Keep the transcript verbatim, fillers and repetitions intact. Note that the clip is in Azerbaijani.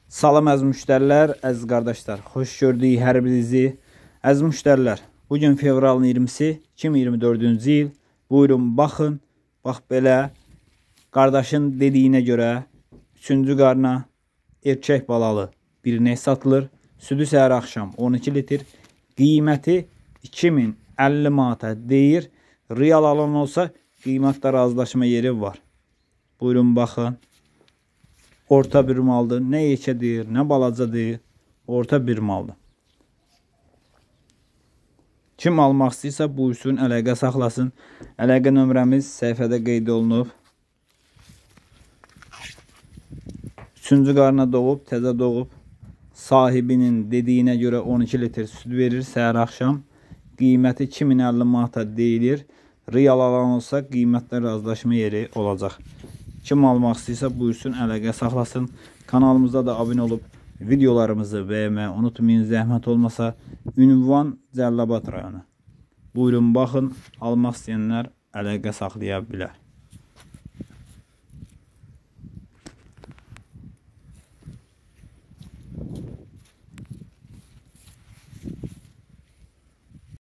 Salam əziz müştərilər, əziz qardaşlar. Xoş gördük hər birinizi. Əziz müştərilər, bugün fevralın iyirmisi iki min iyirmi dördüncü il. Buyurun baxın. Bax belə qardaşın dediyinə görə üçüncü qarna erkək balalı bir inek satılır. Südü səhər axşam on iki litr. Qiyməti iki min əlli manata deyir. Real alan olsa qiymətdə razılaşma yeri var. Buyurun baxın. Orta bir maldır. Nə yekədir, nə balacadır. Orta bir maldır. Kim almaq istəyirsə buyursun, əlaqə saxlasın. Əlaqə nömrəmiz səhifədə qeyd olunub. Üçüncü qarna doğub, təzə doğub. Sahibinin dediyinə görə on iki litr süd verir səhər axşam. Qiyməti iki min əlli manata deyilir. Real alan olsa qiymətlə razılaşma yeri olacaq. Kim almaq istəyirsə buyursun, əlaqə saxlasın. Kanalımıza da abunə olub videolarımızı bəyənməyi unutmayın. Zəhmət olmasa ünvan Cəlilabad rayonu. Buyurun baxın, almaq istəyənlər əlaqə saxlaya bilər.